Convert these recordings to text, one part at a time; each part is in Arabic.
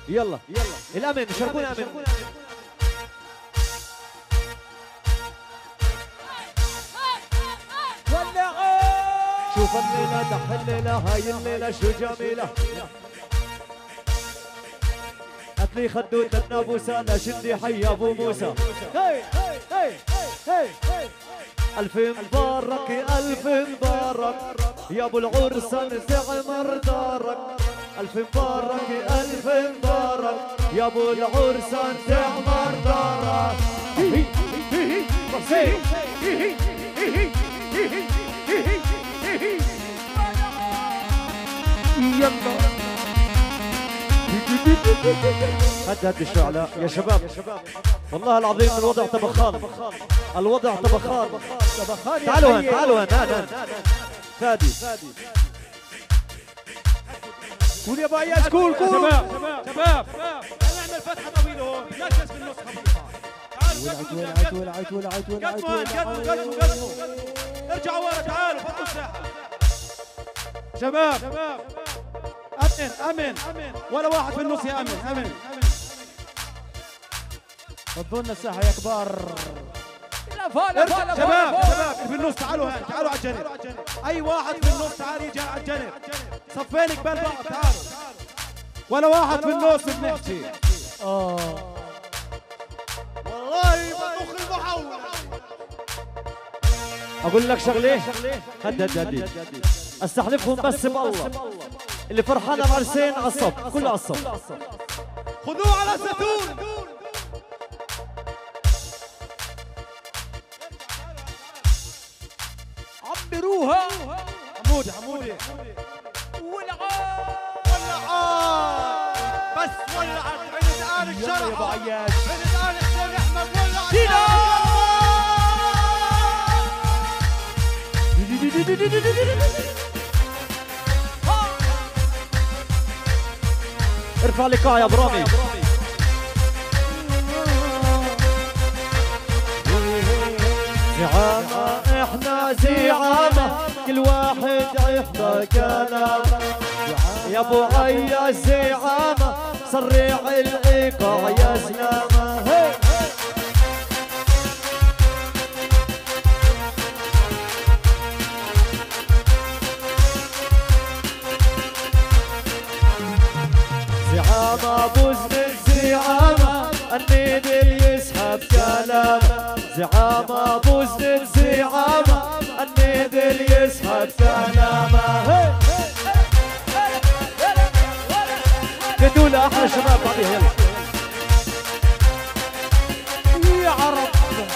يلا الامن شاركونا امن. شوف الليلة دح الليلة هاي الليلة شو جميلة. هاتلي خدوت النابوسة لا شدي حي ابو موسى. هي هي هي هي الف مبارك الف مبارك يا ابو العرسان تعمر دارك. الف مبارك الف مبارك يا ابو العرسان تعمر دارك. يلا هد الشعلاء يا شباب. والله العظيم الوضع طبخان، الوضع طبخان. تعالوا هون تعالوا هون. فادي قول يا باياس قول شباب شباب نعمل فتحه طويله هون لا تجلس في النص قدموا ارجعوا ورا تعالوا فضوا الساحه شباب. امن ولا واحد في النص يا امن. فضوا لنا الساحه يا كبار. شباب في النص تعالوا هون تعالوا على الجنب. اي واحد في النص تعال يجي على الجنب. صفين قبال بعض تعالوا. ولا واحد في النص بنحكي. والله بطخ المحاولة. اقول لك شغله هدي استحلفهم بس بالله اللي فرحانه بعرسين عصب كله عصب. خذوه على الزيتون. عبروها حمودي ولعان بس ولعت عند آل الشرح عند آل حسين احمد ولعت. ارفع لقاء يا برامي. زعامة احنا زعامة كل واحد يحضر كلامه. يا ابو عيا الزعامة صريع الايقاع يا زلامة. زعامة بوزن الزعامة النيد اللي يسحب كلامه. زعامة بوزن الزعامة النيد اللي يسحب كلامه. بدول احلى شباب بعدين يلا يا عرب.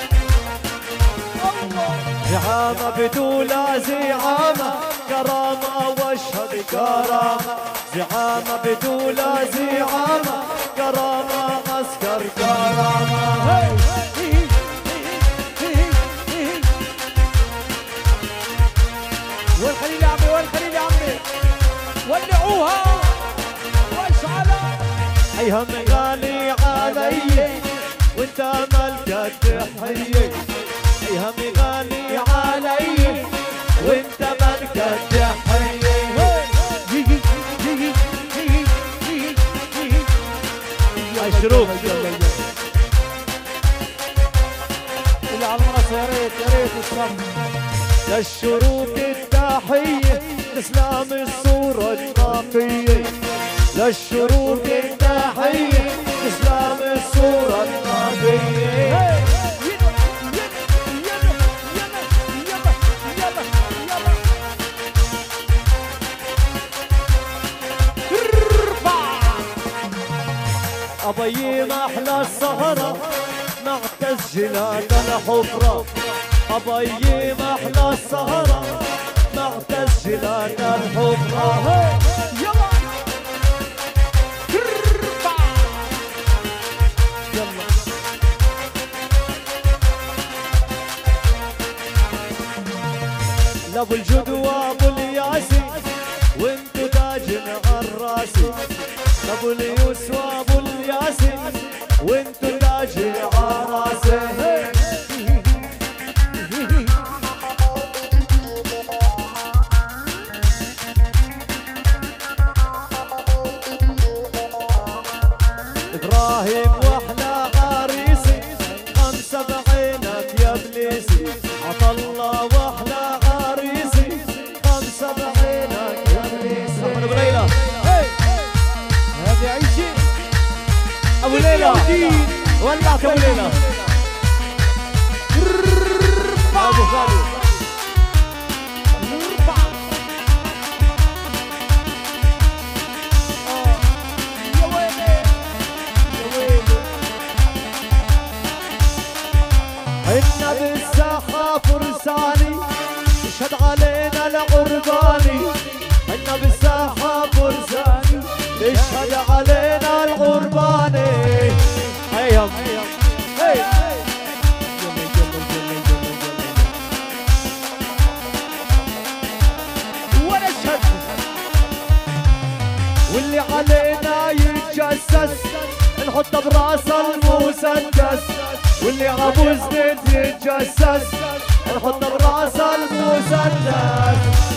زعامة بدول زعامة كرامة واشهد كرامة. زعامة بدول زعامة كرامة عسكر كرامة. والخليل يا عمي والخليل يا عمي ولعوها واشعلها. ايهم غالي علي وانت ملكة تحيي. ايهم غالي علي وانت ملكة تحيي. الشروق اللي على المنصة يا ريت الصف. للشروق التحية تسلم الصورة النقية. للشروق التحية تسلم الصورة النقية. أبي ما أحلى السهرة مع تسجيلات الحفرة. أبي ما أحلى السهرة مع تسجيلات الحفرة. لابو الجود وابو الياسي وانتو تاجن عالراسي. ابو اليوس وابو الياسي وانتو تاجن عالراسي. ابراهيم واحلى عريسي خمسة بعينك يا ابليسي عطله واحلى عريسي خمسة بعينك يا ابليسي احمد ابو ليلى هذه عيشي ابو ليلى ولعت ابو ليلى ابو خالد إنا بالساحة فرساني يشهد علينا العرباني إنا بالساحة فرساني يشهد علينا العرباني هيهم هي ولا شهد واللي علينا يتجسس نحطه براس المسدس واللي ابو زنيد يتجسس نحطه براس المسدس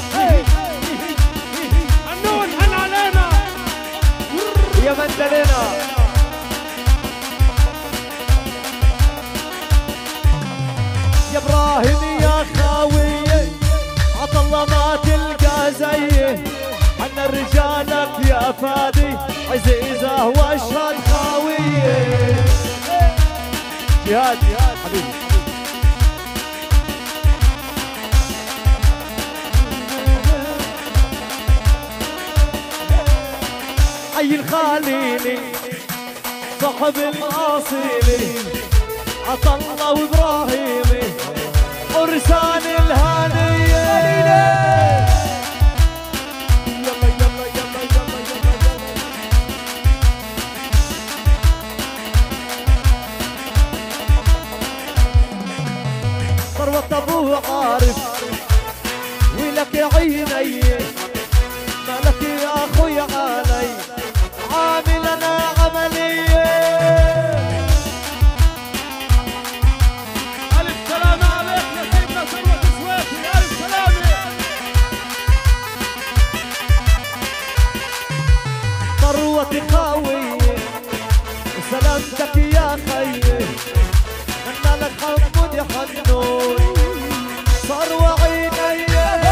النون هن علينا يا مندلنا يا ابراهيم يا خاويه عطى الله ما تلقى زيه حنا رجالك يا فادي عزيزه واشهد خاويه جهاد جهاد حبيبي حي الخليلي صاحب الاصيلي عطا الله وابراهيمي عرسان الهنيه ثروة ابوه عارف ولك عيني مالك يا اخوي علي عامل انا عمليه الف سلامة عليك يا سيدنا ثروة سويفي الف سلامة ثروة خاوية وسلامتك يا خيي منا لك حمود يا حنون ثروة عيني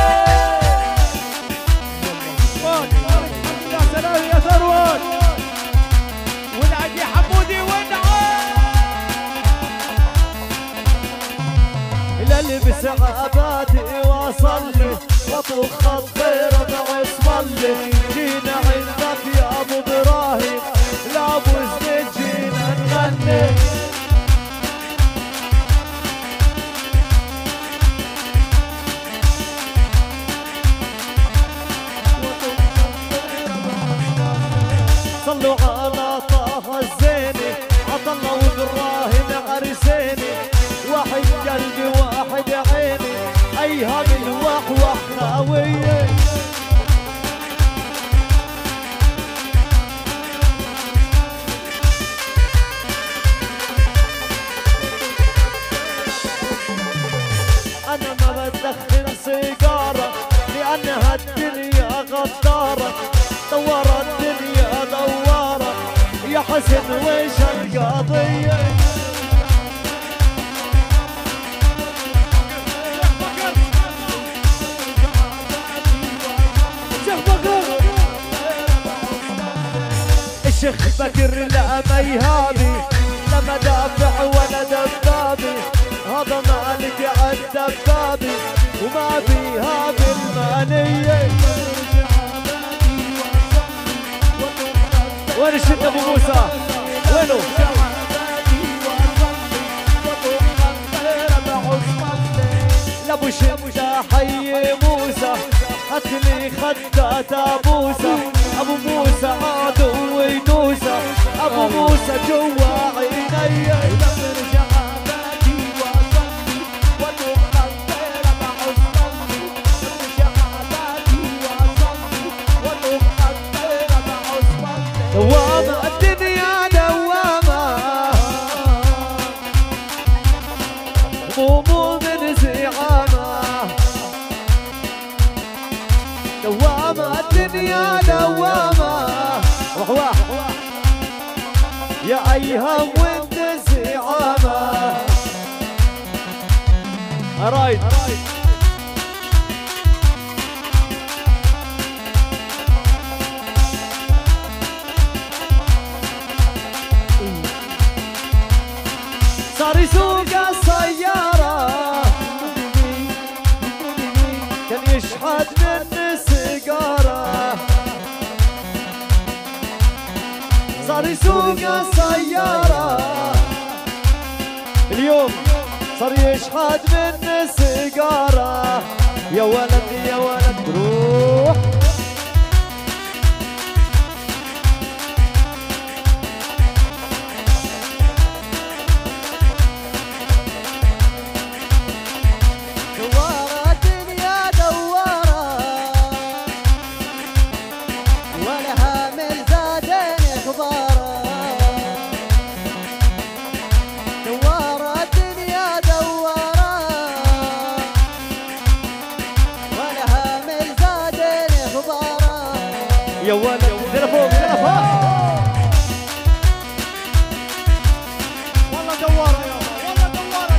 يا سلام يا ثروة ونعد يا حمودي ونعد اللي بسعاباتي وصل لي واطوخ الطير بعصم لي جينا عندك يا ابو ابراهيم لا ابو زنيد جينا نغني صلوا على طه الزيني عطا الله وابراهيم عرسيني واحد قلبي واحد عيني ايها بالوحوح خاويه انا ما بدخن سيجاره لانها الدنيا غداره دوار الدنيا دواره يا حسن ويش القضيه الشيخ بكر لا ميهابي لا مدافع ولا دبابي هذا مالك عالدبابي وما فيها بالماليه وين الشد ابو موسى؟ وينه؟ لابو شده حي موسى هاتلي خدات ابوسه ابو موسى عدو يدوسه ابو موسى جوا عيني دوامة الدنيا دوامة هموم من زعامة دوامة الدنيا دوامة واح يا ايهم والنزعامة رايد صار يسوق السيارة كان يشحد من سيجارة صار يسوق السيارة اليوم صار يشحد من سيجارة يا ولد يا ولد روح يا ولد زين فوق زين فوق والله دوارة يابا والله دوارة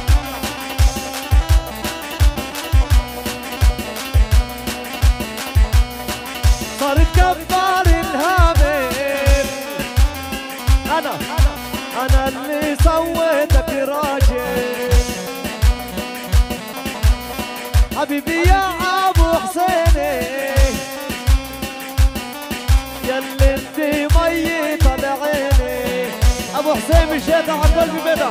صار كبار الهامل انا اللي سويتك راجل حبيبي يا ابو حسيني ياللي انت ميت على عيني ابو حسين مشيت على قلبي بدا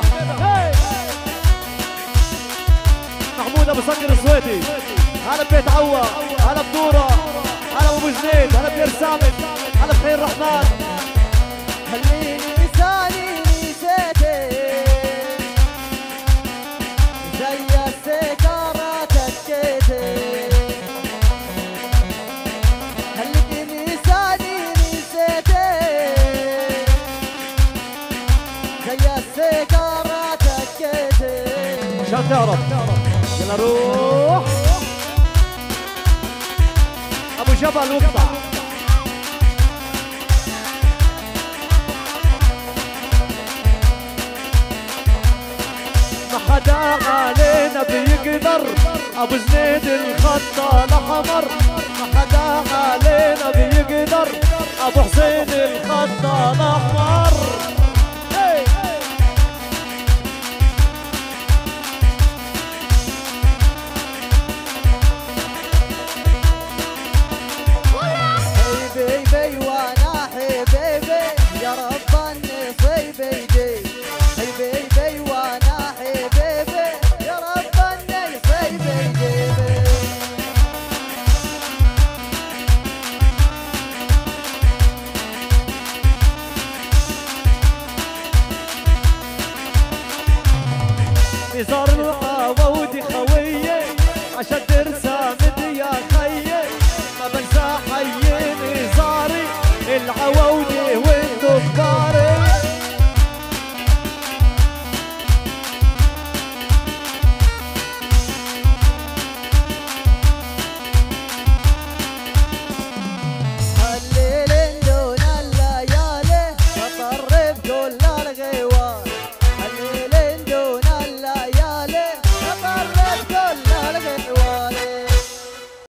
محمود ابو صقر السويتي هلا ببيت عوا هلا بدوره هلا ابو جنيد هلا بير سامد هلا بخير الرحمن خليني لساني نسيتك زي السيجارة تكيتك خليني لساني نسيتك زي السيجارة تكيتك عشان تعرف يلا روح ابو جبل واقطع ما حدا علينا بيقدر ابو زنيد الخط الاحمر ما حدا علينا بيقدر ابو حسين الخط الاحمر حبيبي وانا حبيبي يا رب النصيب يجي حبيبي وانا حبيبي يا رب النصيب يجيبي نزار العواودي خوية عشان ترسى مدي يا خيي ما بنسى حي نزاري العواودي